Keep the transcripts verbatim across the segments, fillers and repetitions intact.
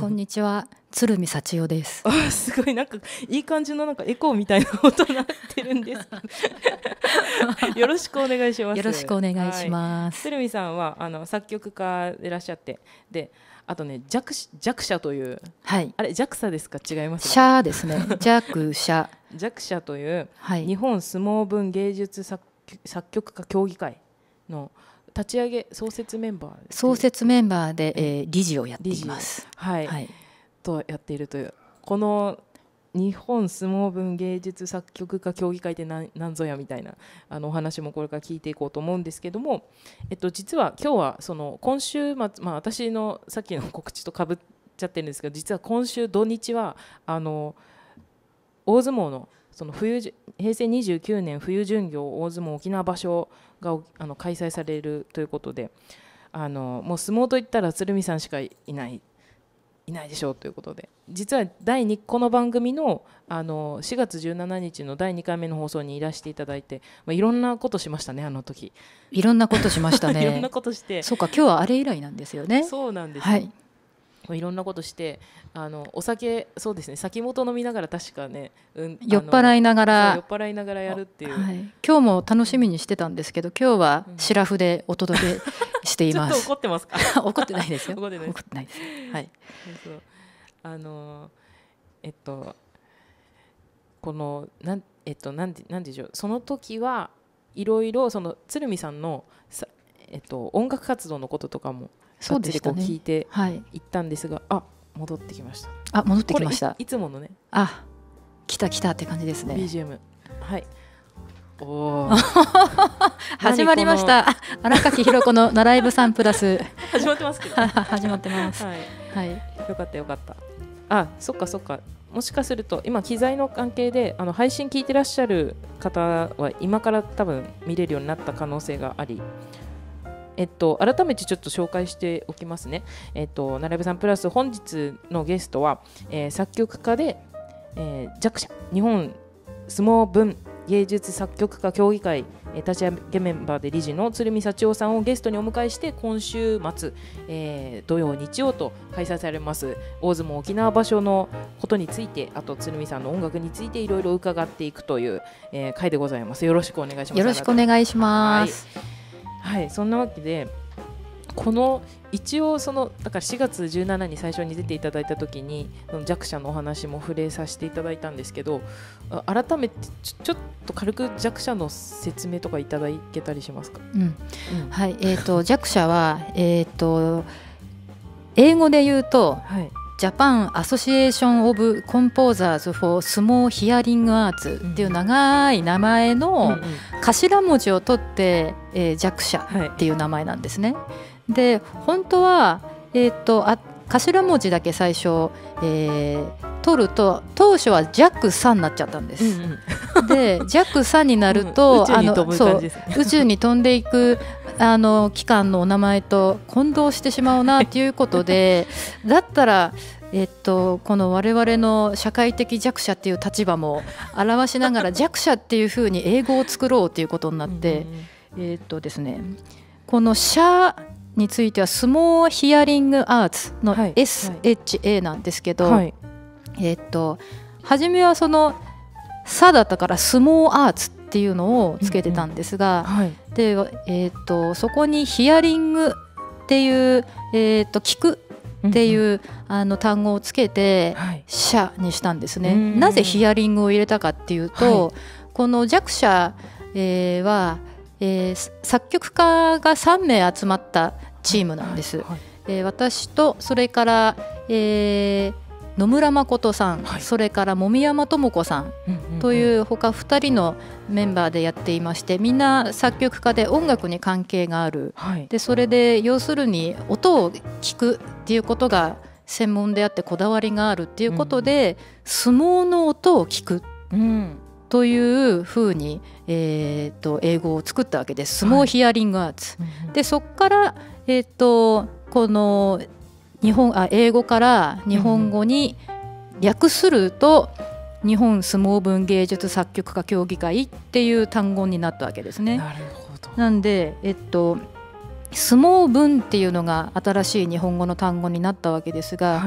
こんにちは、鶴見幸代です。 あ、すごいなんかいい感じのなんかエコーみたいな音になってるんですよろしくお願いします。 よろしくお願いします。 はい、鶴見さんはあの作曲家でいらっしゃって、であとね弱弱者という、 はい、 あれ弱者ですか？違います、ね、 者ですね。弱者弱者という、 はい、 日本相撲文芸術作作曲家協議会の立ち上げ創設メンバー創設メンバーで、えー、理事をやっています。 はい、はい、とやっているというこの日本相撲文芸術作曲家協議会って何なんぞやみたいなあのお話もこれから聞いていこうと思うんですけども、えっと、実は今日はその今週末、まあ、私のさっきの告知とかぶっちゃってるんですけど、実は今週土日はあの大相撲のその冬平成にじゅうきゅうねん冬巡業大相撲沖縄場所があの開催されるということで、あのもう相撲といったら鶴見さんしかいないいないでしょうということで、実はだいにこの番組 の, あのしがつじゅうしちにちのだいにかいめの放送にいらしていただいて、まあ、いろんなことしましたね。あの時いろんなことしましたねいろんなことして、 そうか、今日はあれ以来なんですよね。 そうなんです、 はい、 いろんなことして、あのお酒、そうですね、先元飲みながら確かね、うん、 酔っ払いながら酔っ払いながらやるっていう、 はい、今日も楽しみにしてたんですけど、今日はシラフでお届けしています。 ちょっと怒ってますか？ 怒ってないですよ。 怒ってないです。 怒ってないです。はい。 そうそう、あのえっとこのなんえっとなんでなんでしょう、その時はいろいろその鶴見さんのさ、えっと、音楽活動のこととかもそうでしたね、 聞いてはい行ったんですが、あ、戻ってきました。 あ、戻ってきました。 い, いつものね、 あ、来た来たって感じですね。 ビージーエム、 はい、お始まりました。荒垣ひろ子のナライブサンプラス始まってますけど始まってます、はいはい、よかったよかった。あ、そっかそっか、もしかすると今機材の関係であの配信聞いてらっしゃる方は今から多分見れるようになった可能性があり、えっと、改めてちょっと紹介しておきますね。えっと、ナライブさんプラス本日のゲストは、えー、作曲家で、えー、弱者日本相撲文芸術作曲家協議会立ち上げメンバーで理事の鶴見幸代さんをゲストにお迎えして、今週末、えー、土曜日曜と開催されます大相撲沖縄場所のことについて、あと鶴見さんの音楽についていろいろ伺っていくという、えー、回でございます。よろしくお願いします。 よろしくお願いします。 はい、はい、そんなわけでこの一応そのだからしがつじゅうしちにちに最初に出ていただいた時に弱者のお話も触れさせていただいたんですけど、改めてち ょ, ちょっと軽く弱者の説明とかいただけたりしますか？ うんうん、はい、えー、と弱者は、えー、と英語で言うと、はい、ジャパンアソシエーションオブコンポーザーズフォースモーヒアリングアーツっていう長い名前の頭文字を取って、えー、弱者っていう名前なんですね。で本当は、えー、とあ頭文字だけ最初、えー、取ると当初はジャックさんになっちゃったんです、うんうん、でジャックさんになると、うん、宇宙に飛ぶ感じですね。そう、宇宙に飛んでいくあの機関のお名前と混同してしまうなということでだったらえっと、この我々の社会的弱者っていう立場も表しながら弱者っていうふうに英語を作ろうということになってえっとですね、このシャについてはスモーヒアリングアーツの エスエイチエー なんですけど、はい、えっと初めはそのサだったからスモーアーツっていうのをつけてたんですが、うんうん、はい、でえっとそこにヒアリングっていう、えっと聞くっていう、うんうん、あの単語をつけて、はい、シャにしたんですね。なぜヒアリングを入れたかっていうと、はい、この弱者、えー、はえー、作曲家がさんめい集まったチームなんです、はいはい、えー、私とそれから、えー、野村誠さん、はい、それから籾山智子さんという他ふたりのメンバーでやっていまして、みんな作曲家で音楽に関係がある、はい、でそれで要するに音を聞くっていうことが専門であってこだわりがあるっていうことで、うん、相撲の音を聞く、うん、というふうに、えー、と英語を作ったわけです。スモーヒアリングアーツ、はい、でそこから、えー、とこの日本あ英語から日本語に訳すると、うん、日本相撲文芸術作曲家協議会っていう単語になったわけですね。 なるほど。 なんで、えっと、相撲文っていうのが新しい日本語の単語になったわけですが、はい、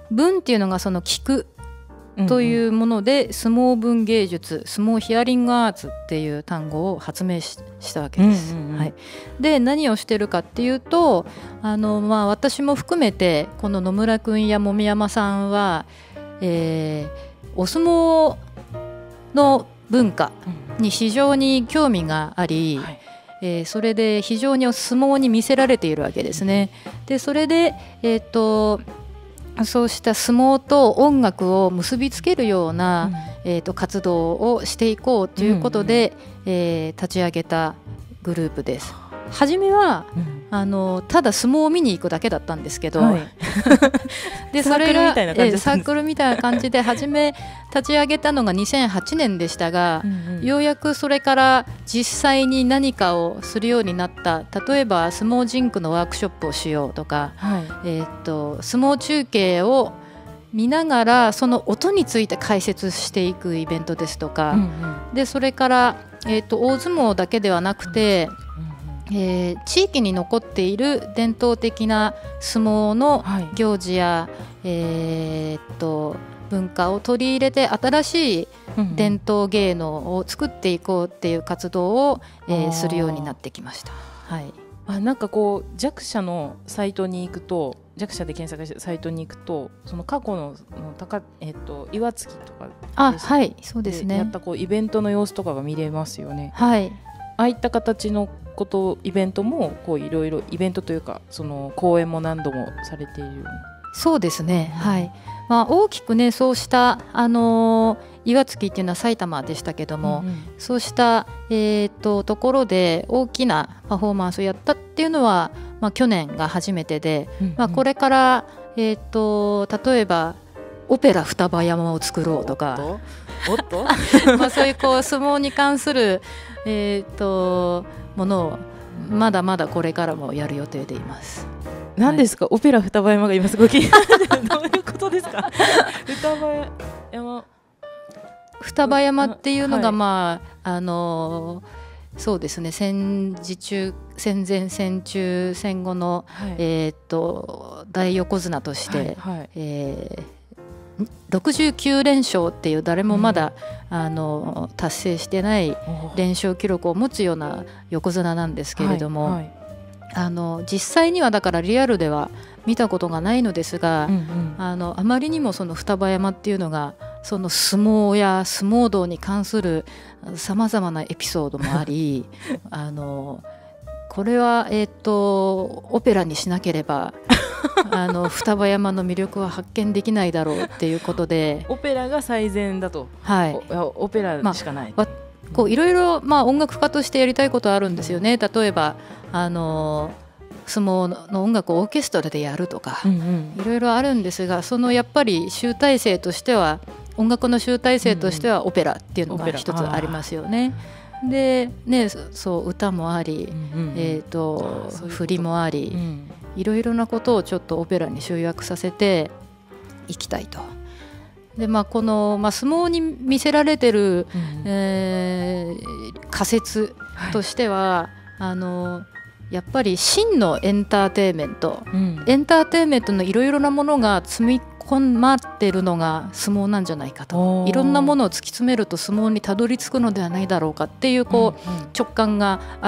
文っていうのがその聞くというもので、うんうん、相撲文芸術、相撲ヒアリングアーツっていう単語を発明 し, したわけです、うんうんうん、はい、で何をしてるかっていうと、あの、まあ、私も含めてこの野村くんや籾山さんは、えー、お相撲の文化に非常に興味があり、うんはい、えー、それで非常にお相撲に魅せられているわけですね。でそれで、えーとそうした相撲と音楽を結びつけるような、うんえー、と活動をしていこうということで、うんうんえー、立ち上げたグループです。初めは、うん、あのただ相撲を見に行くだけだったんですけど、はい、でそれがサークルみたいな感じで初め立ち上げたのがにせんはちねんでしたが、うんうん、ようやくそれから実際に何かをするようになった。例えば相撲ジンクのワークショップをしようとか、はいえー、と相撲中継を見ながらその音について解説していくイベントですとか、うんうん、でそれから、えー、と大相撲だけではなくて、うんえー、地域に残っている伝統的な相撲の行事や、はいえー、っと文化を取り入れて新しい伝統芸能を作っていこうっていう活動を、うんえー、するようになってきました。はい、 あなんかこう弱者のサイトに行くと弱者で検索したサイトに行くとその過去 の, の高、えー、と岩槻とかあ、はい、そうですね、 やったこうイベントの様子とかが見れますよね。 はい、 ああいった形のことイベントもこういろいろイベントというかその講演も何度もされている。 そうですね、はいまあ、大きくねそうした、あのー、岩槻っていうのは埼玉でしたけども、うんうん、そうした、えー、とところで大きなパフォーマンスをやったっていうのは、まあ、去年が初めてで、うんうんまあ、これから、えー、と例えばオペラ双葉山を作ろうとかおっとまあそういうこう相撲に関する、えー、とものをまだまだこれからもやる予定でいます。 何ですか、はい、オペラ双葉山が今すごい気になってどういうことですか双葉山双葉山っていうのが、まあ、はい、あのそうですね戦時中戦前戦中戦後の、はい、えー、と大横綱として、はいはい、えーろくじゅうきゅうれんしょうっていう誰もまだ、うん、あの達成してない連勝記録を持つような横綱なんですけれども、はいはい、あの実際にはだからリアルでは見たことがないのですが、うんうん、あのあまりにもその双葉山っていうのがその相撲や相撲道に関するさまざまなエピソードもありあのこれは、えーと、オペラにしなければあの双葉山の魅力は発見できないだろうっていうことでオペラが最善だと、 はい、 オペラしかない、 まあ、こういろいろ、まあ、音楽家としてやりたいことはあるんですよね。例えばあの相撲の音楽をオーケストラでやるとか、うんうん、いろいろあるんですがそのやっぱり集大成としては音楽の集大成としてはオペラっていうのが一つありますよね。でね、そう歌もあり、うんうんえー、と振りもあり、うん、いろいろなことをちょっとオペラに集約させていきたいと。で、まあ、この、まあ、相撲に見せられてる、うんえー、仮説としては、はい、あのやっぱり真のエンターテインメント、うん、エンターテインメントのいろいろなものが積み込まってるのが相撲なんじゃないかと。いろんなものを突き詰めると相撲にたどり着くのではないだろうかっていう、こう、うんうん、直感があって、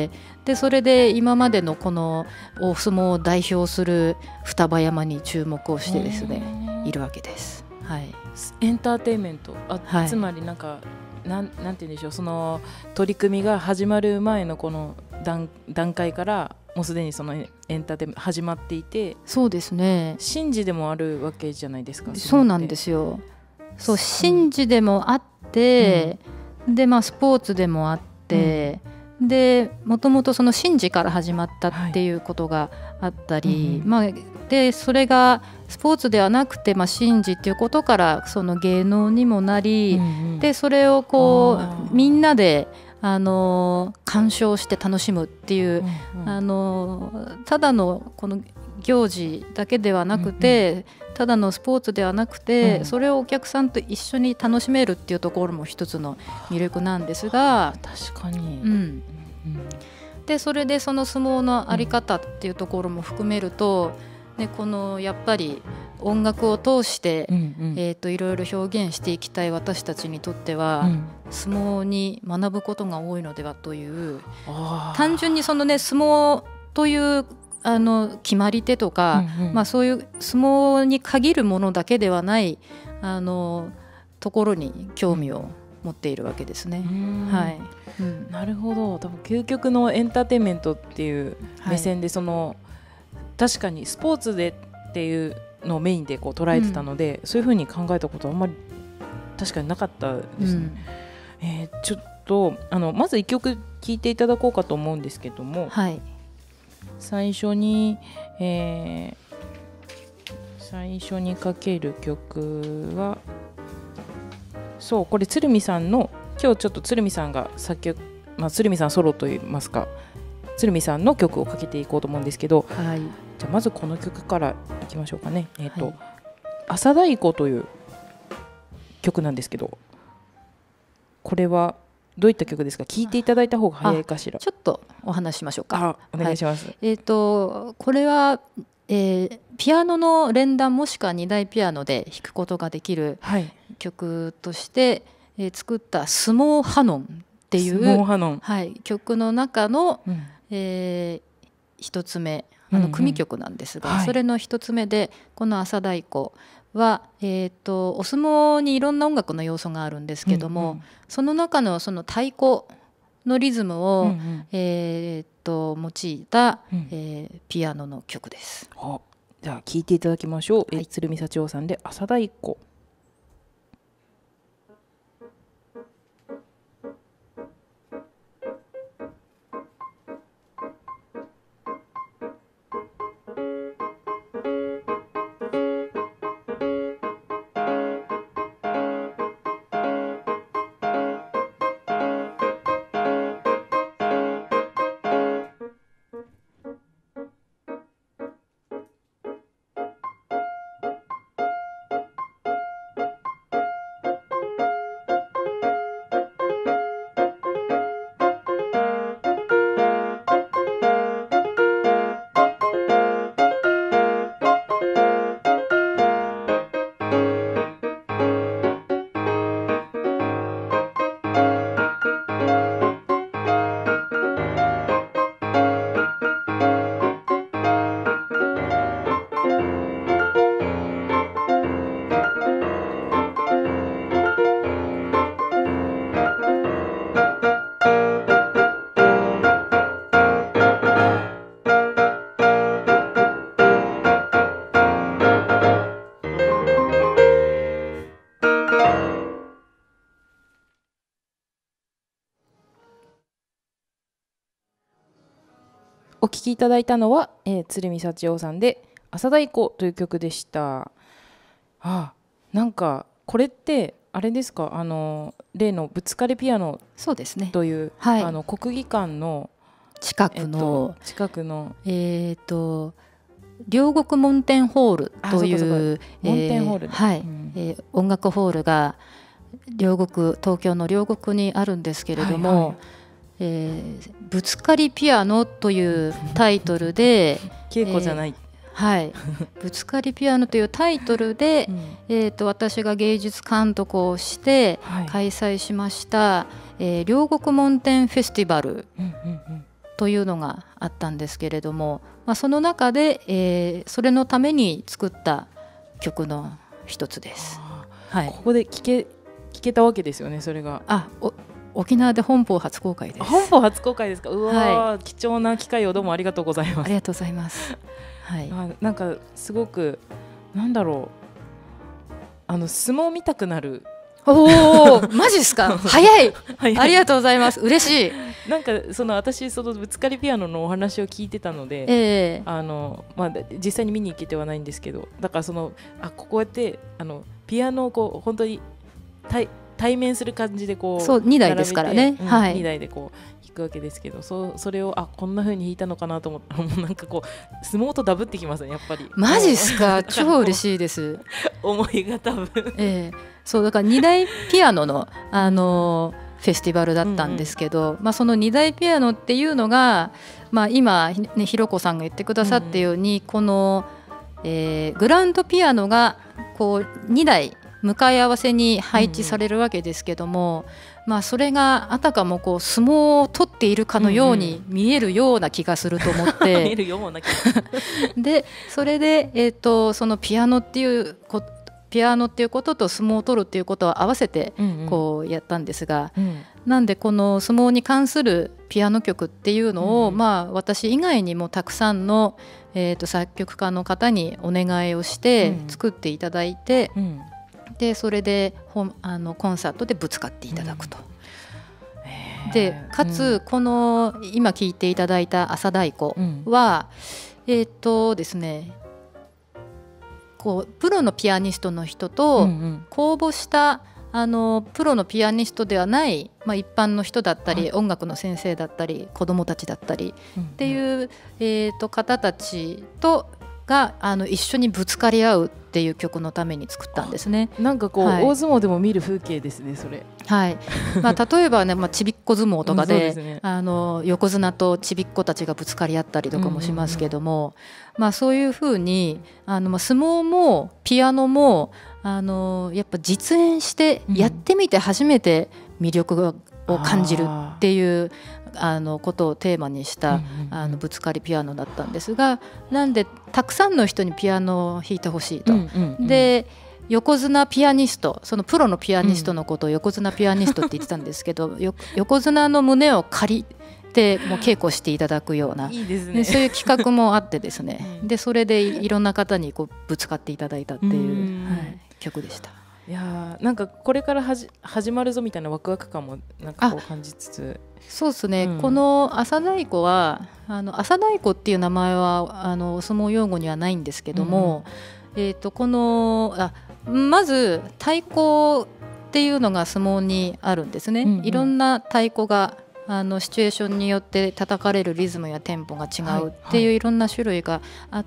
でそれで今までのこのお相撲を代表する双葉山に注目をしてですねいるわけです、はい、 エンターテインメント、あ、はい、つまりなんかなん、なんて言うんでしょう、その取り組みが始まる前のこの 段, 段階からもうすでにそのエンターテインメント始まっていて、 そうですね、 神事でもあるわけじゃないですか。 そうなんですよ。そう、神事でもあって、うん、で、まあ、スポーツでもあって、うん、でもともとその神事から始まったっていうことがあったり、はいうんまあ、でそれがスポーツではなくて、まあ、神事っていうことからその芸能にもなり、うんうん、でそれをこうみんなであの鑑賞して楽しむっていう、うんうん、あのただのこの行事だけではなくて、うんうん、ただのスポーツではなくて、うん、それをお客さんと一緒に楽しめるっていうところも一つの魅力なんですが、 確かに、うんうん、でそれでその相撲のあり方っていうところも含めると、 ね、このやっぱり音楽を通して、 うんうんえー、といろいろ表現していきたい私たちにとっては、うん、相撲に学ぶことが多いのではという、単純にその、ね、相撲というあの決まり手とか、うんうんまあ、そういう相撲に限るものだけではないあのところに興味を持っているわけですね。はいうん、 なるほど。多分究極のエンターテインメントっていう目線で、はい、その確かにスポーツでっていうのをメインでこう捉えてたので、うん、そういうふうに考えたことはあんまり確かになかったですね。うんえー、ちょっとあのまずいっきょく聴いていただこうかと思うんですけども、 はい、 最初に、えー、最初にかける曲はそうこれ鶴見さんの今日ちょっと鶴見さんが作曲、まあ、鶴見さんソロといいますか鶴見さんの曲をかけていこうと思うんですけど、 はい、 じゃあまずこの曲からいきましょうかね。えーとはい、朝太鼓という曲なんですけど、これはどういった曲ですか？聴いていただいた方が早いかしら。 ちょっとお話しましょうか。 お願いします。 はい、えーと、これは、えー、ピアノの連弾もしくはにだいピアノで弾くことができる曲として、はいえー、作ったスモーハノンっていうスモーハノン、 はい、曲の中の、うんえー、一つ目あの組曲なんですが、うんうん、それの一つ目でこの朝太鼓は、えー、とお相撲にいろんな音楽の要素があるんですけども、うんうん、その中のその太鼓のリズムを、うんうんえー、と用いた、うんえー、ピアノの曲です。 じゃあ聴いていただきましょう、はい、鶴見幸男さんで朝太鼓。お聴きいただいたのは、えー、鶴見幸男さんで朝太鼓という曲でした。ああ、なんかこれってあれですか、あの例のぶつかりピアノそうですねという、はい、あの国技館の近くの、 えっと、近くのえーと両国門天ホールという門天ホール、ねえーはいうんえー、音楽ホールが両国東京の両国にあるんですけれども、はいはいえー、ぶつかりピアノというタイトルで稽古じゃない、えーはい、ぶつかりピアノというタイトルで、うんえー、と私が芸術監督をして開催しました、はいえー、両国門天フェスティバルというのがあったんですけれども、まあ、その中で、えー、それのために作った曲の一つです。 はい、ここで聴け、聴けたわけですよね。それがあお沖縄で本邦初公開です。 本邦初公開ですか。うわ、はい、貴重な機会をどうもありがとうございます。 ありがとうございます。はい、 あなんかすごくなんだろうあの相撲見たくなる。 おおマジですか。早いありがとうございます。嬉しい。 なんかその私そのぶつかりピアノのお話を聞いてたので、 えーあのまあ、実際に見に行けてはないんですけど、だからそのあこうやってあのピアノをこう本当に対対面する感じでこうそうにだいですからね、 うんはい、にだいでこう弾くわけですけど、そ, それをあこんな風に弾いたのかなと思ったらもうなんかこう相撲とダブってきますねやっぱり。 マジっすか。超嬉しいです。 思いが多分、 えー、そうだからにだいピアノの、あのー、フェスティバルだったんですけど、うんうんまあ、そのにだいピアノっていうのが、まあ、今、ね、ひろこさんが言ってくださったように、うんうん、このえー、グランドピアノがこうにだい向かい合わせに配置されるわけですけども、うん、まあ、それがあたかもこう相撲を取っているかのように見えるような気がすると思って、 見えるような気がでそれで、えー、とそのピアノっていうこピアノっていうことと相撲を取るっていうことを合わせてこうやったんですが、うんうん、なんでこの相撲に関するピアノ曲っていうのを、うん、まあ、私以外にもたくさんの、えー、と作曲家の方にお願いをして作っていただいて、うん、でそれであのコンサートでぶつかっていただくと、うん、でかつこの今聴いていただいた朝太鼓は、うん、えっとですねこうプロのピアニストの人と公募したあのプロのピアニストではない、まあ、一般の人だったり、はい、音楽の先生だったり子どもたちだったりっていう、うんうん、えー、と方たちとがあの一緒にぶつかり合うっていう曲のために作ったんですね。 なんかこう、はい、大相撲でも見る風景ですねそれ。 はい、まあ、例えばね、まあ、ちびっこ相撲とか で,、うんでね、あの横綱とちびっこたちがぶつかり合ったりとかもしますけども、うんうんうん、まあ、そういうふうにあの、まあ、相撲もピアノもあのやっぱ実演してやってみて初めて魅力を感じるっていう、うん、あのことをテーマにした、うんうんうん、あのぶつかりピアノだったんですが、なんでたくさんの人にピアノを弾いてほしいと、うんうんうん、で横綱ピアニスト、そのプロのピアニストのことを横綱ピアニストって言ってたんですけど、うん、横綱の胸を借りてもう稽古していただくようないいですね、そういう企画もあってですね、うん、でそれでいろんな方にこうぶつかっていただいたっていう、はい、曲でした。 いやなんかこれからはじ始まるぞみたいなワクワク感もなんかこう感じつつ、 そうですね、うん、この朝太鼓はあの朝太鼓っていう名前はあのお相撲用語にはないんですけども、うん、えー、とこのあまず太鼓っていうのが相撲にあるんですね、うんうん、いろんな太鼓があのシチュエーションによって叩かれるリズムやテンポが違うっていういろんな種類があって、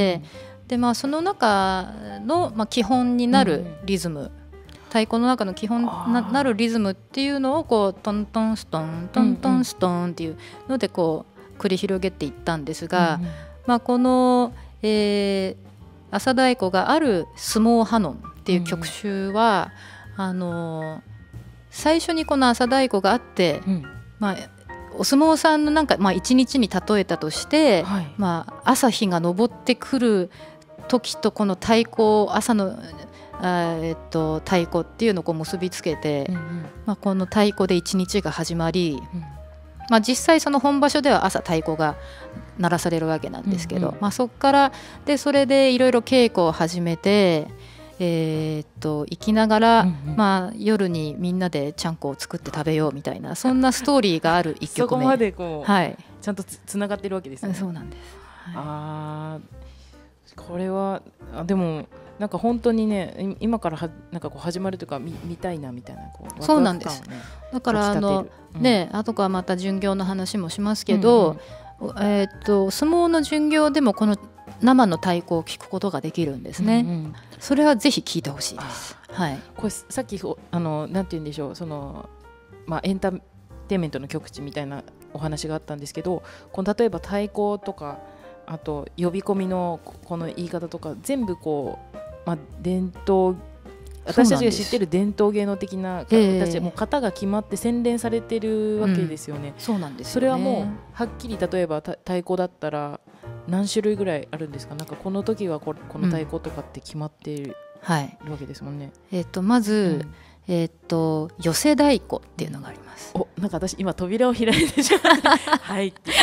はいはい、でまあ、その中の、まあ、基本になるリズム、うん、太鼓の中の基本ななるリズムっていうのをこうトントンストントントンストンっていうのでこう繰り広げていったんですが、うんうん、まあ、この、えー、朝太鼓がある相撲ハノンっていう曲集は、うん、あの最初にこの朝太鼓があって、うん、まあ、お相撲さんのなんか、まあ、一日に例えたとして、はい、まあ、朝日が昇ってくる時とこの太鼓朝のあ、えっと、太鼓っていうのをこう結びつけて、うんうん、まあ、この太鼓で一日が始まり、うん、まあ、実際その本場所では朝太鼓が鳴らされるわけなんですけど、うんうん、まあ、そこからでそれでいろいろ稽古を始めて、えー、っと行きながら、うんうん、まあ、夜にみんなでちゃんこを作って食べようみたいなそんなストーリーがあるいっきょくめそこまでこう、 はい、 ちゃんと つ, つながってるわけですね。 そうなんです、はい、 あこれはあでもなんか本当にね今からはなんかこう始まるというか 見, 見たいなみたいなこうそうなんです、ね、だからあの、うん、ね、後からまた巡業の話もしますけど、うんうん、えー、っと相撲の巡業でもこの生の太鼓を聞くことができるんですね、うんうん、それはぜひ聞いてほしいです、はい、 これさっきあのなんて言うんでしょうその、まあ、エンターテインメントの極致みたいなお話があったんですけど、この例えば太鼓とかあと呼び込みのこの言い方とか全部こう、まあ、伝統私たちが知ってる伝統芸能的な形で、もう型が決まって洗練されてるわけですよね、うん、 そうなんですよね。 それはもうはっきり例えば太鼓だったら何種類ぐらいあるんですか。なんかこの時はこの太鼓とかって決まっている、うん、はい、わけですもんね。 えー、とまず、うん、えー、と寄せ太鼓っていうのがあります。 お、なんか私今扉を開いてしまってはいって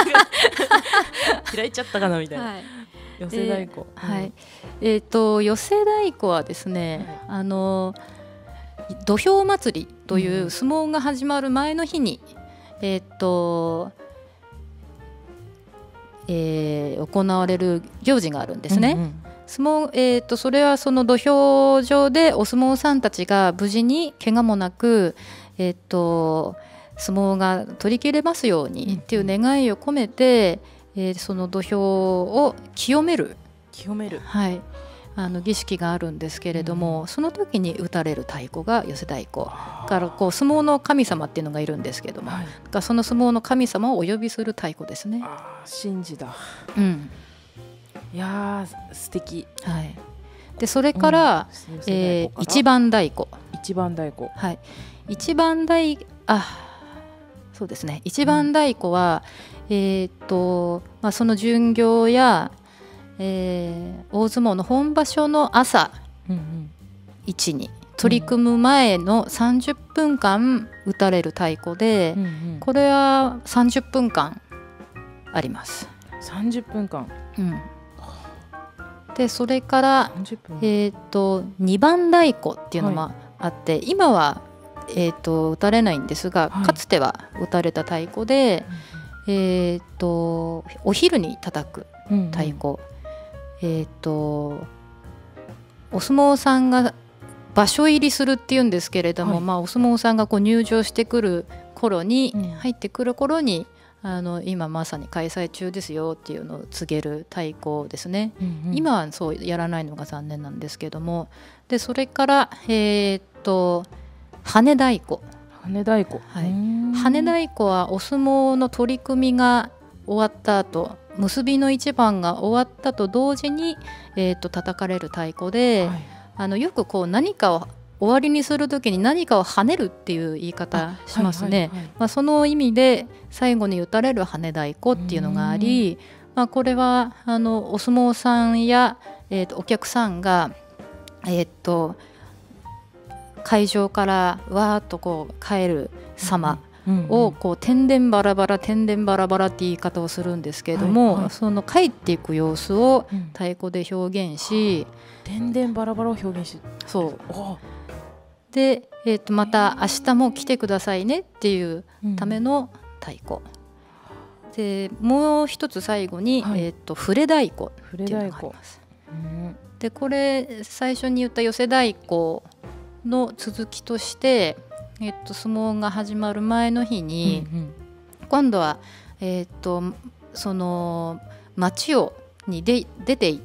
開いちゃったかなみたいな、はい、寄せ太鼓、 えーはい、えー、と寄せ太鼓はですね、はい、あの土俵祭りという相撲が始まる前の日に、うん、えー、とえー、行われる行事があるんですね、うんうん、相撲、えー、とそれはその土俵上でお相撲さんたちが無事に怪我もなく、えー、と相撲が取り切れますようにっていう願いを込めて、うんうん、えー、その土俵を清める清める、 はい、あの儀式があるんですけれども、うん、その時に打たれる太鼓が寄せ太鼓からこう相撲の神様っていうのがいるんですけども、はい、その相撲の神様をお呼びする太鼓ですね。 あ、神事だ、 うん、 いやー素敵。 はい。でそれから、うん、えー、一番太鼓。 一番太鼓。 はい。一番太あそうですね。一番太鼓は、うん、えっとまあその巡業や、えー、大相撲の本場所の朝位置に取り組む前のさんじゅっぷんかん打たれる太鼓で、うんうん、これはさんじゅっぷんかんあります。 さんじゅっぷんかん。 うん。でそれから、えー、とにばん太鼓っていうのもあって、はい、今は、えー、と打たれないんですが、はい、かつては打たれた太鼓で、うん、えー、とお昼に叩く太鼓、うんうん、えー、とお相撲さんが場所入りするっていうんですけれども、はい、まあ、お相撲さんがこう入場してくる頃に、うん、入ってくる頃にあの今まさに開催中ですよっていうのを告げる太鼓ですね、うんうん、今はそうやらないのが残念なんですけども、でそれから、えー、っと羽太鼓羽太鼓、 はい、羽太鼓はお相撲の取り組みが終わった後、結びの一番が終わったと同時に、えー、っと叩かれる太鼓で、はい、あのよくこう何かを終わりにするときに何かを跳ねるっていう言い方しますね。まあ、その意味で最後に打たれる羽太鼓っていうのがあり、まあ、これはあのお相撲さんや、えー、とお客さんが、えー、と会場からわーっとこう帰る様をこう天然バラバラ天然バラバラって言い方をするんですけれども、はいはい、その帰っていく様子を太鼓で表現し、 うん、天然バラバラを表現し、 そうで、えー、とまた明日も来てくださいねっていうための太鼓、うん、でもう一つ最後に、はい、えー、と触れ太鼓っていうのがあります。うん、でこれ最初に言った寄せ太鼓の続きとして、えー、と相撲が始まる前の日に、うんうん、今度は、えー、とその町をにで出て行って、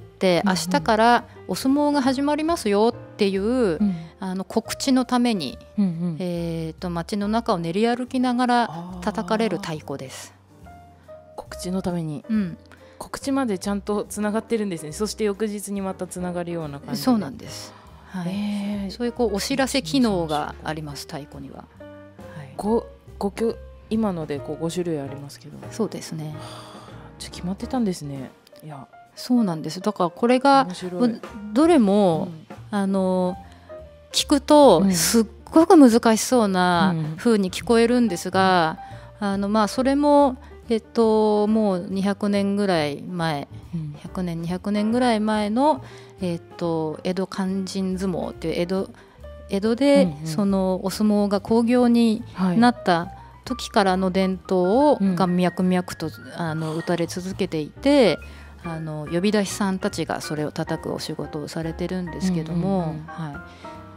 うんうん、明日からお相撲が始まりますよっていう、うん、あの告知のために、うんうん、えー、と街の中を練り歩きながら叩かれる太鼓です。 告知のために、 うん、 告知までちゃんとつながってるんですね。そして翌日にまたつながるような感じで。 そうなんです、はい、えー、そういうこうお知らせ機能があります。太鼓には、 はい、ごご今のでこうご種類ありますけど。 そうですね。 ちょ決まってたんですね。いやそうなんです。だからこれがどれも、うん、あの聞くとすっごく難しそうな風に聞こえるんですが、うん、あのまあそれも、えっと、もうにひゃくねんぐらい前、うん、ひゃくねんにひゃくねんぐらい前の、えっと、江戸勧進相撲という江戸、江戸で、うんうん、そのお相撲が興行になった時からの伝統を、はい、が脈々とあの打たれ続けていて、あの呼び出しさんたちがそれを叩くお仕事をされてるんですけども、うんうんうん、はい、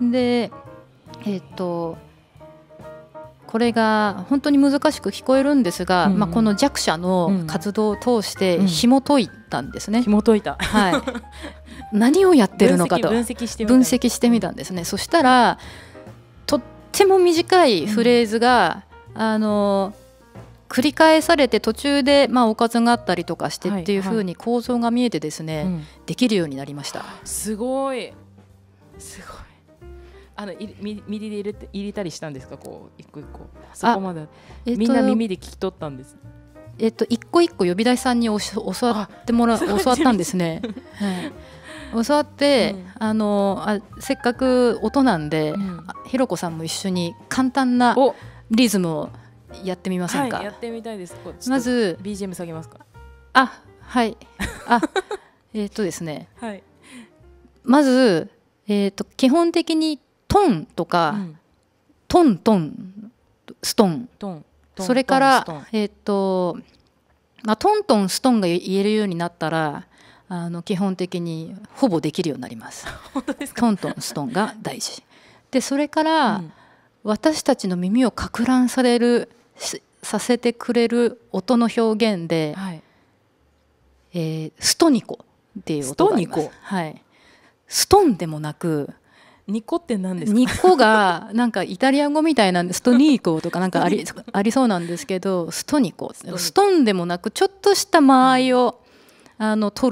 で、えー、っとこれが本当に難しく聞こえるんですが、うんうん、まあ、この弱者の活動を通して紐解いたんですね、うんうん、 紐解いた、 はい、何をやってるのかと分析してみた分析してみたんですね。そしたらとっても短いフレーズが、うん、あの繰り返されて途中でまあおかずがあったりとかしてっていう風に構造が見えてですね、はいはい、できるようになりました。 すごいすごい。あの耳で入れて入れたりしたんですか、こう一個一個。そこまで、えっと、みんな耳で聞き取ったんです。 えっと一個一個呼び出しさんに教わってもら教わったんですね。はい、教わって、うん、あのあせっかく音なんで、うん、ひろこさんも一緒に簡単なリズムをやってみませんか。 はい、やってみたいです。 まずビージーエム 下げますか。 あ、はいあえっとですね、 はい、 まず、えー、と基本的にトンとか、うん、トントンストン、 トントンそれからトン、えーとまあ、トントンストンが言えるようになったらあの基本的にほぼできるようになります。 本当ですか。 トントンストンが大事で、それから、うん、私たちの耳をか乱されるさせてくれる音の表現で、はい、えー、ストニコっていう音があります。ストニコ、はい、ストンでもなく、 ニコって何ですか。 ニコがなんかイタリア語みたいなんでストニーコとかなんかありありそうなんですけど、ストニコ、ストンでもなくちょっとした間合いをあの取る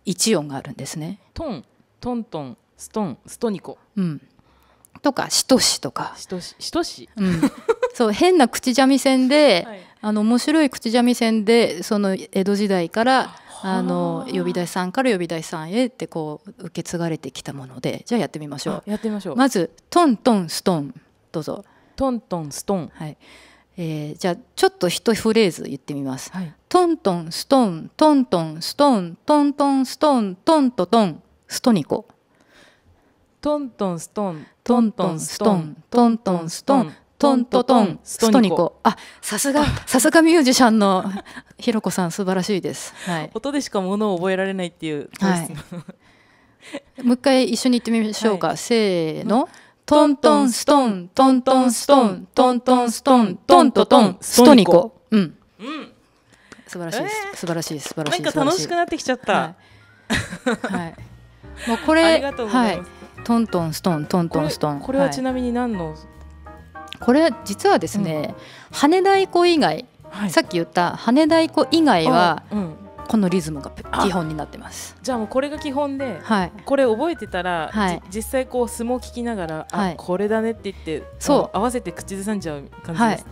一音があるんですね。 トントントンストンストニコ、 うん、とかしとしとかしとししとし、 うん、そう変な口三味線で、 はい、 あの面白い口三味線でその江戸時代からあの呼び出しさんから呼び出しさんへってこう受け継がれてきたもので、じゃあやってみましょう。 やってみましょう。 まずトントンストン、どうぞ。 トントンストン、 はい、えー、じゃあちょっと一フレーズ言ってみます。 はい、 トントンストントントンストントントンストントントトンストニコ。 トントンストントントンストントントンストントントトンストニコ。あ、さすがさすがミュージシャンのひろこさん、素晴らしいです。はい、 音でしかものを覚えられないっていう、 はい、もう一回一緒に言ってみましょうか。はい、せーの。トントンストントントンストントントンストントントトンストニコ。うん、うん、素晴らしいです、えー、素晴らしい素晴らしい。 なんか楽しくなってきちゃった。はい、 はい、もうこれありがとうございます。はい、トントンストントントンストン。 これはちなみに何の、はい、 これ実はですね、うん、羽太鼓以外、はい、さっき言った羽太鼓以外は、うん、このリズムが基本になってます。 じゃあもうこれが基本で、はい、これ覚えてたら、はい、実際こう相撲聞きながら、はい、あこれだねって言ってそう合わせて口ずさんじゃう感じです。はい、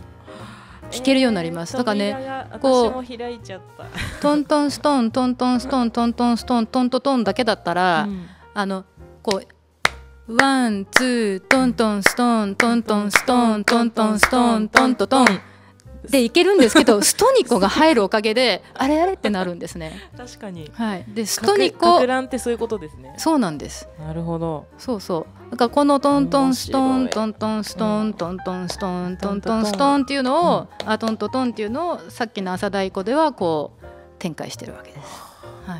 聞けるようになります。だからね、こうトントンストントントンストントントンストントントトンだけだったら、うん、あのこうワンツートントンストントントンストントントンストントントトンでいけるんですけど、ストニコが入るおかげであれあれってなるんですね。 確かに。 はい。でストニコ。 かく乱ってそういうことですね。 そうなんです。 なるほど。 そうそう。だからこのトントンストントントンストントントンストントントンストンっていうのを、あトントトンっていうのをさっきの朝太鼓ではこう展開してるわけです。はい。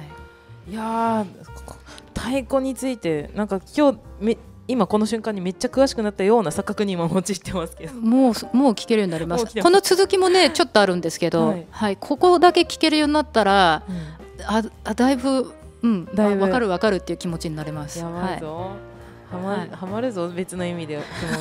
いや太鼓についてなんか今日め今この瞬間にめっちゃ詳しくなったような錯覚に今陥ってますけど、 もうもう聞けるようになります。この続きもねちょっとあるんですけど、はいはい、ここだけ聞けるようになったら、うん、ああだいぶ、うん、だいぶ分かる分かるっていう気持ちになれます。 やばいぞ、はいはま、はい、はまるぞ別の意味で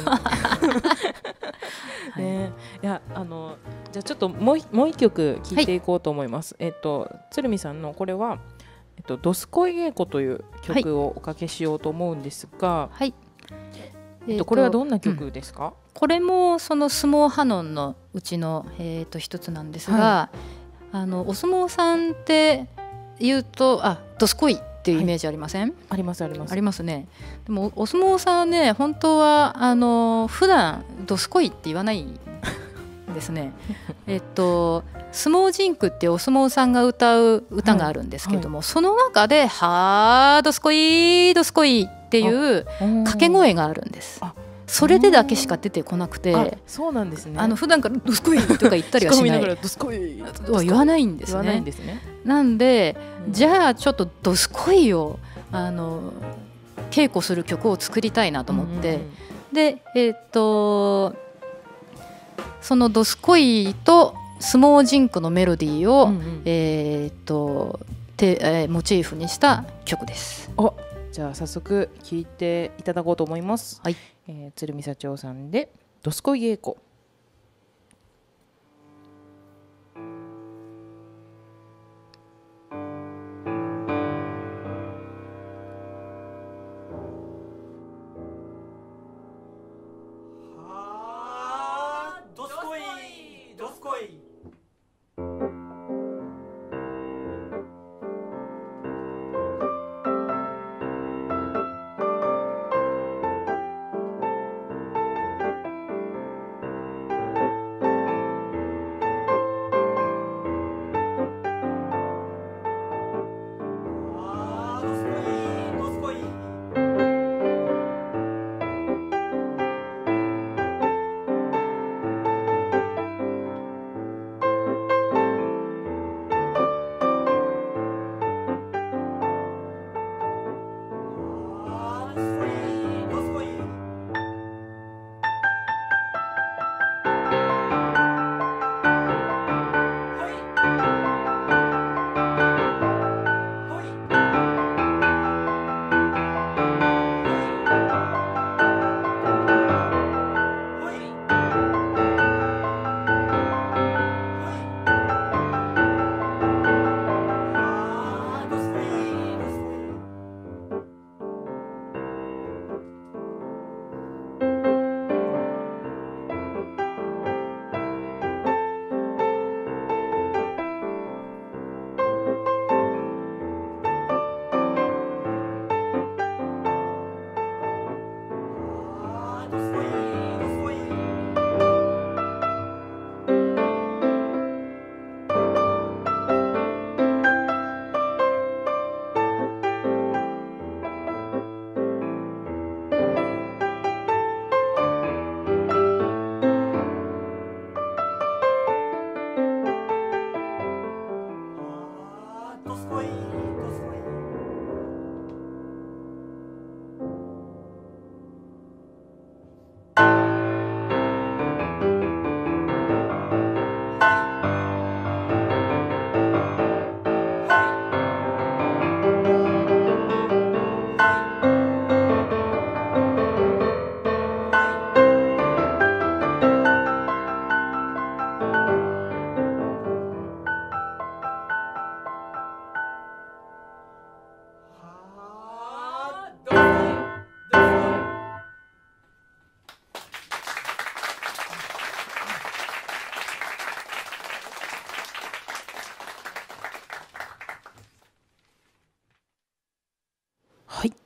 ね、いやあのじゃあちょっともうもう一曲聴いていこうと思います。はい、えっと鶴見さんのこれはえっと、どすこい稽古という曲をおかけしようと思うんですが、はい、えっと、これはどんな曲ですか？うん、 これもその相撲ハノンのうちの、えー、と一つなんですが、はい、あのお相撲さんって言うとあどすこいっていうイメージありません？はい、 ありますありますありますね。でもお相撲さんはね本当はあの普段どすこいって言わないですね。えっと相撲甚句ってお相撲さんが歌う歌があるんですけども、はいはい、その中ではーどすこいどすこいっていう掛け声があるんです。それでだけしか出てこなくて、 そうなんですね。 あの普段からどすこいとか言ったりはしないどすこいは言わないんですね。なんで、うん、じゃあちょっとどすこいをあの稽古する曲を作りたいなと思って、うんうん、でえっとそのどすこいと相撲甚句のメロディーを、うんうん、えー、っとて、えー、モチーフにした曲です。 おじゃあ早速聴いていただこうと思います。はい、えー、鶴見社長さんでどすこい稽古。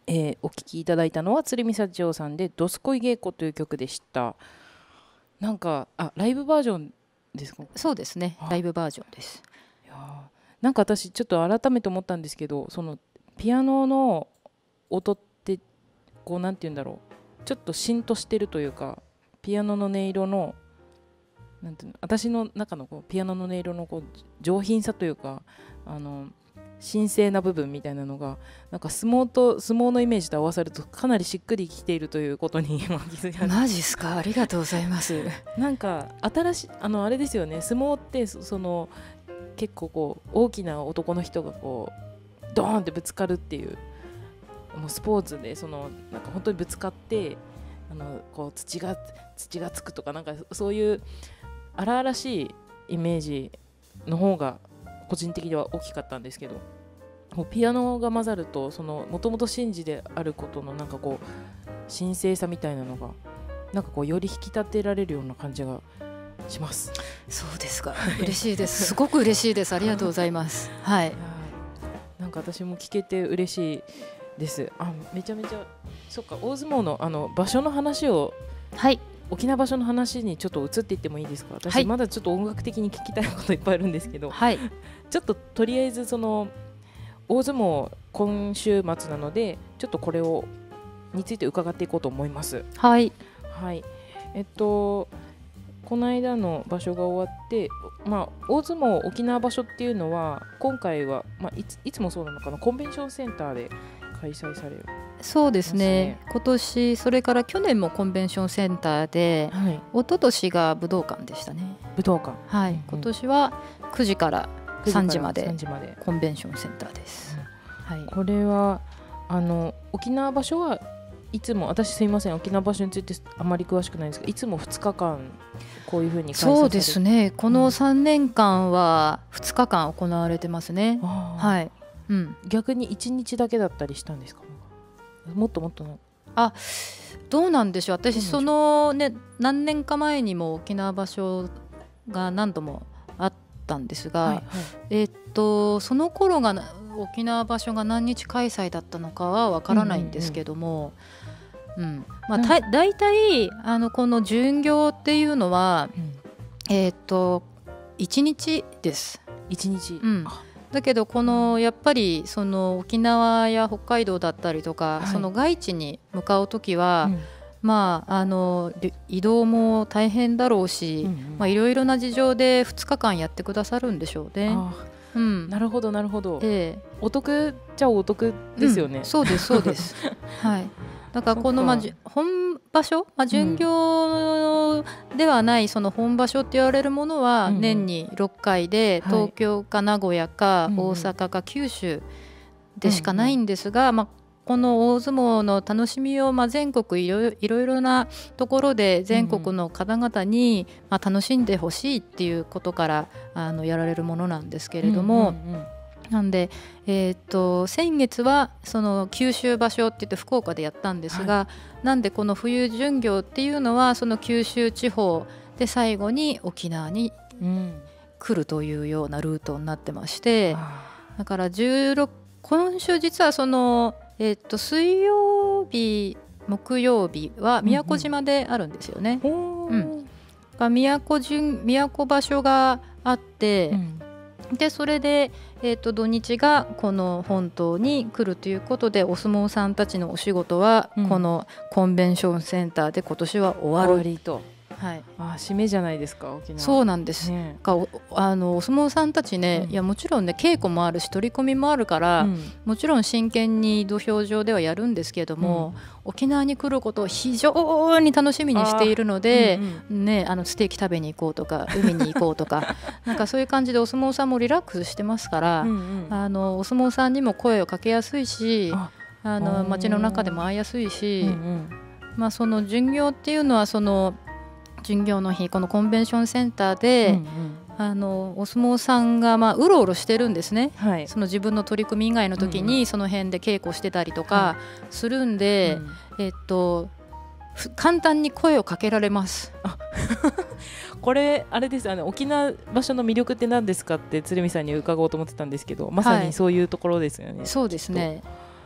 えー、お聴きいただいたのは鶴見幸男さんで「どすこい稽古」という曲でした。なんかあライブバージョンですか？ そうですね、ライブバージョンです。 いやなんか私ちょっと改めて思ったんですけど、そのピアノの音ってこうなんて言うんだろう、ちょっとしんとしてるというか、ピアノの音色のなんていうの、私の中のこうピアノの音色のこう上品さというか、あの神聖な部分みたいなのがなんか相撲と相撲のイメージと合わさるとかなりしっくりきているということに今気づきました。 マジっすか、ありがとうございます。 なんか新しいあのあれですよね、相撲ってその結構こう大きな男の人がこうドーンってぶつかるっていう、もうスポーツでそのなんか本当にぶつかってあのこう土が土がつくとか、なんかそういう荒々しいイメージの方が個人的には大きかったんですけど、こうピアノが混ざるとそのもともと神事であることのなんかこう神聖さみたいなのがなんかこうより引き立てられるような感じがします。 そうですか、嬉しいです。すごく嬉しいです。ありがとうございます。はい。 なんか私も聞けて嬉しいです。あ、めちゃめちゃそっか、大相撲のあの場所の話を、 はい、 沖縄場所の話にちょっと移っていってもいいですか？私、 はい、 まだちょっと音楽的に聞きたいこといっぱいあるんですけど、 はい、 ちょっととりあえずその大相撲今週末なのでちょっとこれをについて伺っていこうと思います。 はい、 はい、えっとこの間の場所が終わって、まあ、大相撲沖縄場所っていうのは今回は、まあ、いつ、いつもそうなのかな、コンベンションセンターで開催される。 そうですね、今年それから去年もコンベンションセンターで、はい、一昨年が武道館でしたね。 武道館、 はい、うん、今年はくじからさんじまでコンベンションセンターです、 うん、はい、これはあの沖縄場所はいつも、私すいません沖縄場所についてあまり詳しくないんですが、いつもふつかかんこういうふうに開催される。 そうですね、このさんねんかんはふつかかん行われてますね、うん、はい、 うん、逆にいちにちだけだったりしたんですか？もっともっとなあ、どうなんでしょう。私そのね何年か前にも沖縄場所が何度もあったんですが、はいはい、えー、っとその頃が沖縄場所が何日開催だったのかはわからないんですけども、うんうんうん、まあ、ただいたいあのこの巡業っていうのは、うん、えー、っといちにちです。 いちにち、 うん、だけどこのやっぱりその沖縄や北海道だったりとか、はい、その外地に向かうときは、うん、まあ、あの移動も大変だろうし、うんうん、まあ、いろいろな事情でふつかかんやってくださるんでしょうね。 うん、なるほどなるほど、ええ、お得じゃお得ですよね、 うん、そうですそうですはい、だからこのまあ本場所、まあ、巡業ではないその本場所って言われるものは年にろっかいで、東京か名古屋か大阪か九州でしかないんですが、まあこの大相撲の楽しみをまあ全国いろいろいろなところで全国の方々にまあ楽しんでほしいっていうことからあのやられるものなんですけれども、うんうんうん、なんで、えー、と先月はその九州場所って言って福岡でやったんですが、はい、なんでこの冬巡業っていうのはその九州地方で最後に沖縄に来るというようなルートになってまして、うん、だからじゅうろく今週実はそのえー、と水曜日木曜日は宮古島であるんですよね、うんうん、宮古巡宮古場所があって、うん、でそれで、えー、と土日がこの本島に来るということでお相撲さんたちのお仕事はこのコンベンションセンターで今年は終わると、はい、 あ締めじゃないですか沖縄。 そうなんです、ね、かおあのお相撲さんたちね、うん、いやもちろんね稽古もあるし取り込みもあるから、うん、もちろん真剣に土俵上ではやるんですけども、うん、沖縄に来ることを非常に楽しみにしているので、うんうんね、あのステーキ食べに行こうとか海に行こうとかなんかそういう感じでお相撲さんもリラックスしてますから、うん、うん、あのお相撲さんにも声をかけやすいし、ああの街の中でも会いやすいし、うんうん、まあ、その巡業っていうのはその巡業の日このコンベンションセンターで、うんうん、あのお相撲さんがまあうろうろしてるんですね、はい、その自分の取り組み以外の時にその辺で稽古してたりとかするんで、うん、えっと簡単に声をかけられます。あこれあれですよね、沖縄場所の魅力って何ですかって鶴見さんに伺おうと思ってたんですけど、まさにそういうところですよね、 はい、そうですね。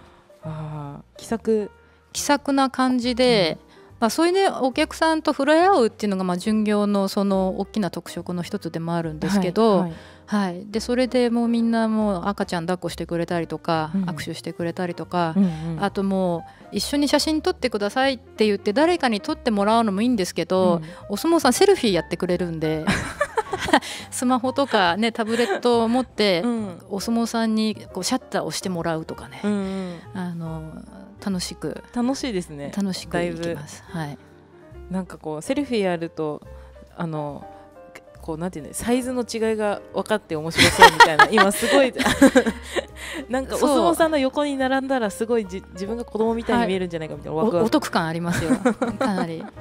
あ気さく気さくな感じで、うんまあ、そういうねお客さんと触れ合うっていうのがまあ巡業のその大きな特色の一つでもあるんですけど、はいはいはい、でそれでもうみんなもう赤ちゃん抱っこしてくれたりとか、うん、握手してくれたりとか、うんうん、あともう一緒に写真撮ってくださいって言って誰かに撮ってもらうのもいいんですけど、うん、お相撲さんセルフィーやってくれるんでスマホとか、ね、タブレットを持って、うん、お相撲さんにこうシャッターを押してもらうとかね、うんうん、あの楽しく楽しいですね。 楽しくいきます、はい、 なんかこうセルフィーやるとあのこうなんていうのサイズの違いが分かって面白そうみたいな今すごいなんかお相撲さんの横に並んだらすごいじ自分が子供みたいに見えるんじゃないかみたいな、はい、ワクワクお得感ありますよかなり、はい、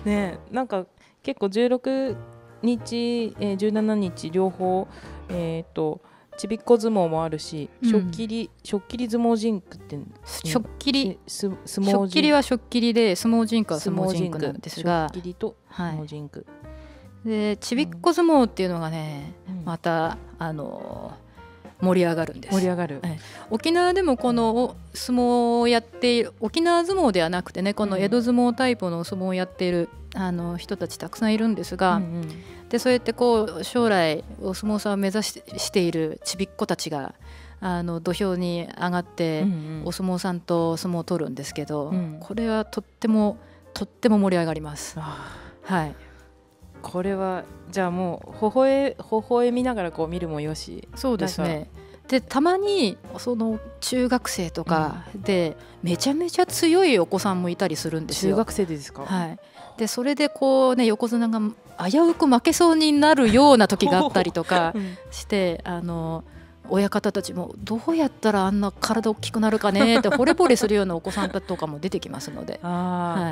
ねなんか結構じゅうろくにち、えー、じゅうしちにち両方えっとちびっこ相撲もあるし、うん、しょっきりしょっきり相撲ジンクってしょっきりしょっきりはしょっきりで相撲ジンクは相撲ジンクなんですがしょっきりと相撲ジンク、はい、でちびっこ相撲っていうのがね、うん、またあの盛り上がるんです。 盛り上がる、 はい、沖縄でもこの相撲をやっている沖縄相撲ではなくてねこの江戸相撲タイプの相撲をやっているあの人たちたくさんいるんですが、うんうんでそうやってこう将来お相撲さんを目指し、しているちびっ子たちがあの土俵に上がって、うんうん、お相撲さんと相撲を取るんですけど、うん、これはとってもとっても盛り上がります。はい、 これはじゃあもう微笑微笑みながらこう見るもよし。 そうですね。でたまにその中学生とかでめちゃめちゃ強いお子さんもいたりするんですよ。 中学生でですか。 はい。でそれでこうね横綱が危うく負けそうになるような時があったりとかして、うん、あの親方たちもどうやったらあんな体大きくなるかねって惚れ惚れするようなお子さんとかも出てきますので。 あ、はい、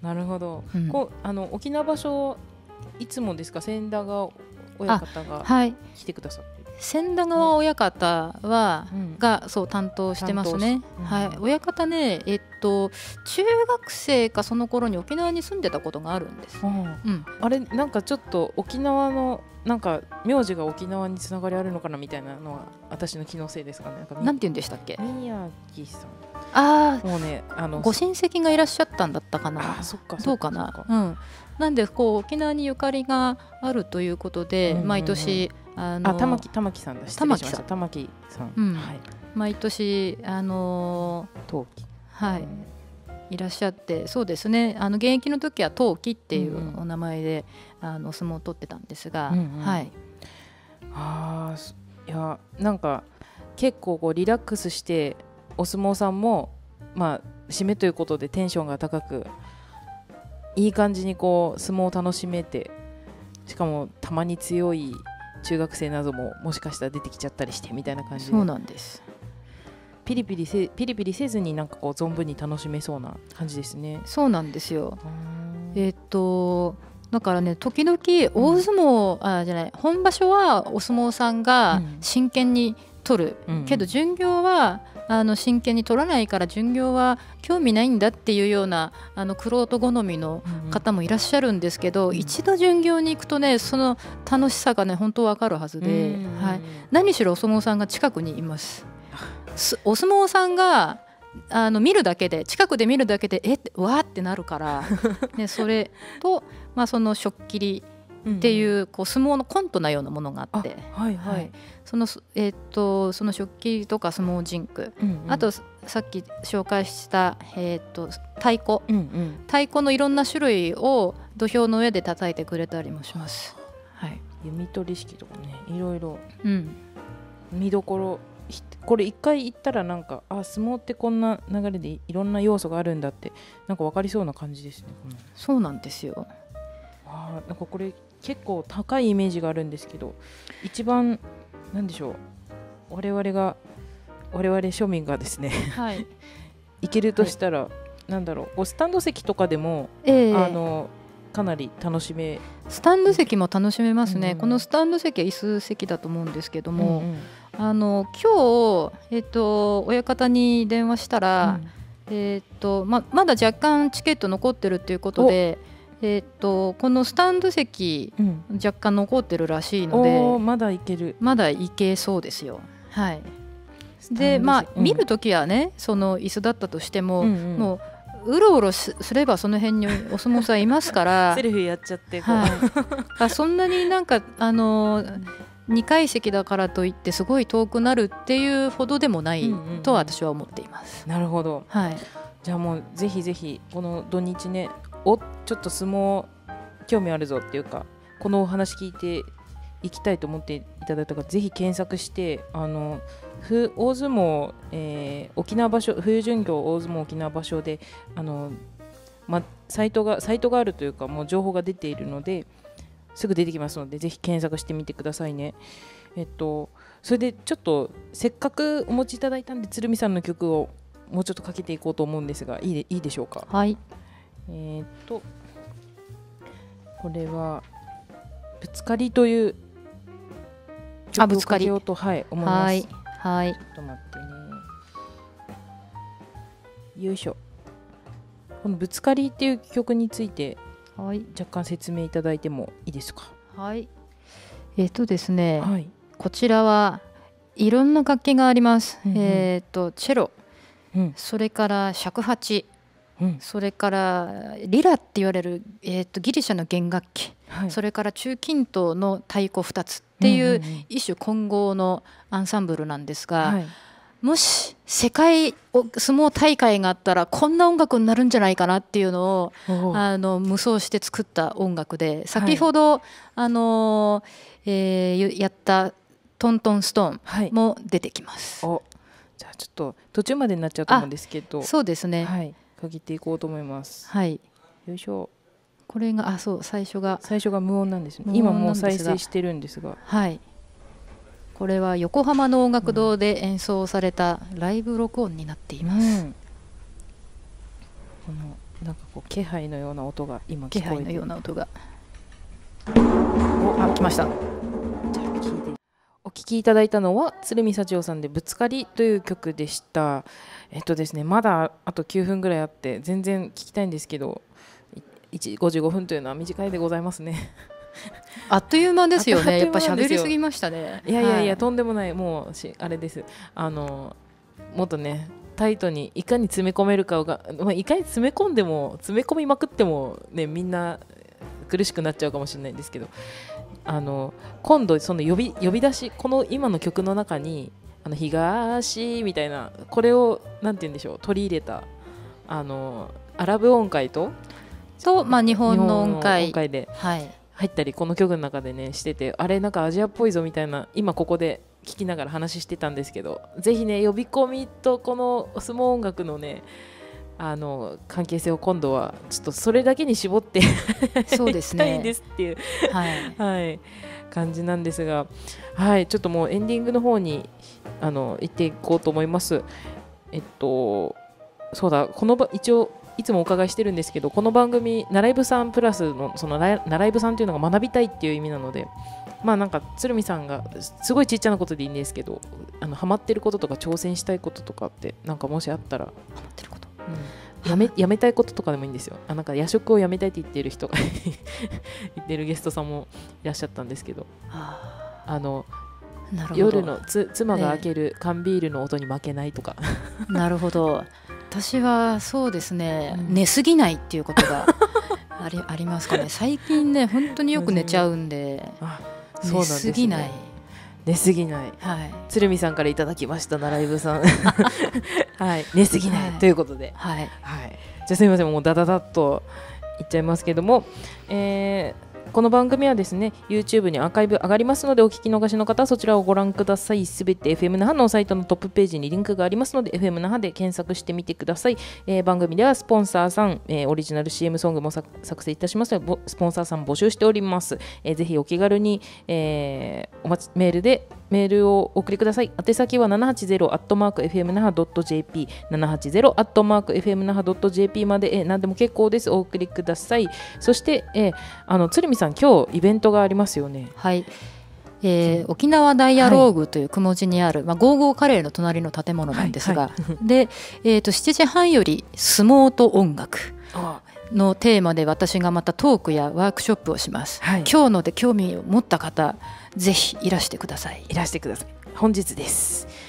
なるほど、うん、こうあの沖縄場所いつもですか千田川親方が来てくださって、はい、 千田川親方は、うん、がそう担当してますね、うんはい、親方ね、えっと、中学生かその頃に沖縄に住んでたことがあるんです、うんうん、あれなんかちょっと沖縄のなんか名字が沖縄につながりあるのかなみたいなのは私の気のせいですかね。なんかなんて言うんでしたっけ。 宮城さん。 ああ、 もうねあのご親戚がいらっしゃったんだったかな。 あそっかどうかな。うん。なんでこう沖縄にゆかりがあるということで、うんうんうん、毎年あのあ玉木玉木さんだ。失礼しました。玉木さん。 うん、はい。毎年あのー、 冬季はい。いらっしゃってそうですねあの現役の時は冬季っていうお名前で、うんうん、あの相撲を取ってたんですが、うんうん、はい。 あいやなんか結構こうリラックスしてお相撲さんもまあ締めということでテンションが高くいい感じにこう相撲を楽しめてしかもたまに強い中学生などももしかしたら出てきちゃったりしてみたいな感じでそうなんですピリピリせピリピリせずになんかこう存分に楽しめそうな感じですね。 そうなんですよ。えー、っとだからね時々大相撲、うん、あじゃない本場所はお相撲さんが真剣に取る、うん、けど巡業はあの真剣に取らないから巡業は興味ないんだっていうようなあの玄人好みの方もいらっしゃるんですけど、うん、一度巡業に行くとねその楽しさがね本当わかるはずで、うんはい、何しろお相撲さんが近くにいます。お相撲さんがあの見るだけで近くで見るだけでえってわーってなるから、ね、それと、まあ、そのしょっきりっていう、うん、こう相撲のコントなようなものがあって、 はいはいはい、 そのえー、っとそのしょっきりとか相撲ジンク、うんうん、あとさっき紹介した、えー、っと太鼓、うんうん、太鼓のいろんな種類を土俵の上で叩いてくれたりもします、はい、 弓取り式とかねいろいろ見どころこれ一回行ったらなんかあ相撲ってこんな流れでいろんな要素があるんだってなんか分かりそうな感じですね。 うん、そうなんですよ。 あなんかこれ結構高いイメージがあるんですけど一番なんでしょう我々が我々庶民がですね、はい、行けるとしたら、はい、なんだろうスタンド席とかでも、えー、あのかなり楽しめスタンド席も楽しめますね、うん、このスタンド席は椅子席だと思うんですけども、うんうん、あの今日、えー、と親方に電話したら、うんえーと ま, まだ若干チケット残ってるということで、えー、とこのスタンド席、うん、若干残ってるらしいのでまだいけるまだいけそうですよ。はいでまあ、うん、見るときはねその椅子だったとしても、うんうん、もううろうろすればその辺にお相撲さんいますからセルフやっちゃってこう、 はい、そんなになんかあのにかい席だからといってすごい遠くなるっていうほどでもないと私は思っています、 うんうんうん、なるほど、 はい、 じゃあもうぜひぜひこの土日ねおちょっと相撲興味あるぞっていうかこのお話聞いていきたいと思っていただいたからぜひ検索してあの大相撲、えー、沖縄場所冬巡業大相撲沖縄場所であの、ま、サイトがサイトがあるというかもう情報が出ているのですぐ出てきますのでぜひ検索してみてくださいね。えっとそれでちょっとせっかくお持ちいただいたんで鶴見さんの曲をもうちょっとかけていこうと思うんですがいいで、いいでしょうか。 はい。 えー、っとこれはぶつかりという曲をかけようと、はい、思います。 はいはい、 ちょっと待ってね。よいしょ。このぶつかりっていう曲について、はい、若干説明いただいてもいいですか。 はい。えっとですね、はい、こちらはいろんな楽器があります。うんうん、えっとチェロ、うん、それから尺八、うん、それからリラって言われる、えー、とギリシャの弦楽器、はい、それから中近東の太鼓ふたつっていう一種混合のアンサンブルなんですが、はい、もし世界相撲大会があったらこんな音楽になるんじゃないかなっていうのをあの無双して作った音楽で先ほど、はい、あのえー、やったトントンストーンも出てきます、 はい、おじゃあちょっと途中までになっちゃうと思うんですけどそうですね、 はい、かけていこうと思います。 はい。 よいしょ。 これがあそう最初が最初が無音なんですね。今もう再生してるんですが。 はい。これは横浜の音楽堂で演奏されたライブ録音になっています。うん、 このなんかこう気配のような音が今聞こえて。 気配のような音が。おあ来ました。 じゃあ聞いて。お聴きいただいたのは鶴見幸男さんでぶつかりという曲でした。えっとですねまだあときゅうふんぐらいあって全然聞きたいんですけどごじゅうごふんというのは短いでございますね。 あっという間ですよね。やっぱ喋りすぎましたね。 いやいやいや、はい、とんでもないもうしあれですあのもっとねタイトにいかに詰め込めるかが、まあ、いかに詰め込んでも詰め込みまくってもねみんな苦しくなっちゃうかもしれないんですけどあの今度その呼び呼び出しこの今の曲の中にあの東みたいなこれをなんて言うんでしょう取り入れたあのアラブ音階とと、まあ、日本の音階、 音階で入ったり、はい、この曲の中でねしててあれなんかアジアっぽいぞみたいな今ここで聞きながら話してたんですけどぜひね呼び込みとこの相撲音楽のねあの関係性を今度はちょっとそれだけに絞ってそうですねいきたいんですっていう、はいはい、感じなんですが、はい、ちょっともうエンディングの方にあの行っていこうと思います。えっとそうだこの一応いつもお伺いしてるんですけどこの番組習い部さんプラスのその習い部さんというのが学びたいっていう意味なのでまあなんか鶴見さんがすごいちっちゃなことでいいんですけどあのハマってることとか挑戦したいこととかってなんかもしあったらハマってること、うん、やめやめたいこととかでもいいんですよ。あなんか夜食をやめたいって言ってる人が言ってるゲストさんもいらっしゃったんですけどあの夜のつ妻が開ける缶ビールの音に負けないとか、 ね、なるほど私はそうですね、うん、寝すぎないっていうことがあり、ありますかね。最近ね本当によく寝ちゃうんで、あそうなんですね、寝すぎない寝すぎない、はい、鶴見さんからいただきました習い部さん、はい、寝すぎない、はい、ということで、はいはい、じゃあすみませんもうダダダッといっちゃいますけども、えーこの番組はですね YouTube にアーカイブ上がりますのでお聞き逃しの方はそちらをご覧ください。すべて エフエム 那覇のサイトのトップページにリンクがありますので エフエム 那覇で検索してみてください。えー、番組ではスポンサーさん、えー、オリジナル シーエム ソングも作成いたしますのでスポンサーさん募集しております。えー、ぜひお気軽に、えー、お待ちメールでメールをお送りください。宛先は ななはちゼロ アットマーク エフエム 那覇 ドット ジェーピー ななはちゼロ アットマーク エフエム 那覇 ドット ジェーピー まで、えー、何でも結構です。お送りください。そして、えー、あの鶴見さん今日イベントがありますよね。 はい、えー、沖縄ダイアローグという雲地にある、はいまあ、ゴーゴーカレーの隣の建物なんですが、はいはい、で、えー、としちじはんより相撲と音楽のテーマで私がまたトークやワークショップをします、はい、今日ので興味を持った方ぜひいらしてください。 いらしてください。本日です。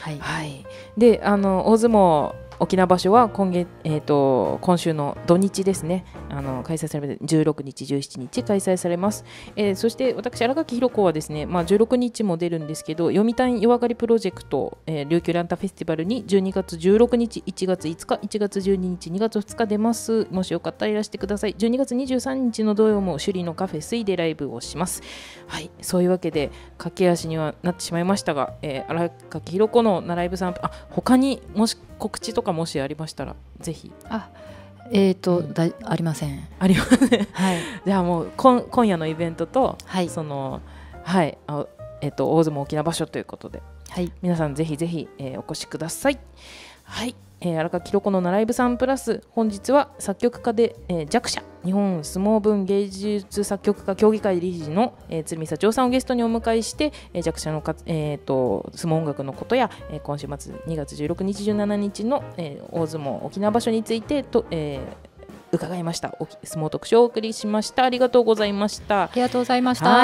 はい、 はい、であの大相撲沖縄場所は今月、えー、と今週の土日ですね、あの開催されるじゅうろくにちじゅうしちにち開催されます。えー、そして私新垣ひろ子はですね、まあ、じゅうろくにちも出るんですけど、読谷夜上がりプロジェクト、えー、琉球ランタフェスティバルにじゅうにがつじゅうろくにち、いちがついつか、いちがつじゅうににち、にがつふつか出ます。もしよかったらいらしてください。じゅうにがつにじゅうさんにちの土曜も首里のカフェ水でライブをします。はい、そういうわけで駆け足にはなってしまいましたが、えー、新垣ひろ子のライブ散歩、あ、他にもし告知とかもしありましたらぜひ。 あ、えーと、うん、だありません。 ありません。 はい。 じゃあもう今今夜のイベントと、 はい、 そのはいあえっ、ー、と大相撲沖縄場所ということで、 はい、 皆さんぜひぜひ、えー、お越しください。はい。えー、荒垣ひろ子のナライブさんプラス、本日は作曲家で、えー、弱者日本相撲文芸術作曲家協議会理事の、えー、鶴見幸男さんをゲストにお迎えして、えー、弱者のか、えー、と相撲音楽のことや、えー、今週末にがつじゅうろくにちじゅうしちにちの、えー、大相撲沖縄場所についてと、えー、伺いました。相撲特集をお送りしました。ありがとうございました。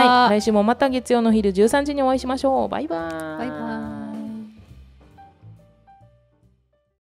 ありがとうございました。 はい、来週もまた月曜の昼じゅうさんじにお会いしましょう。バイバーイ。 バイバーイ。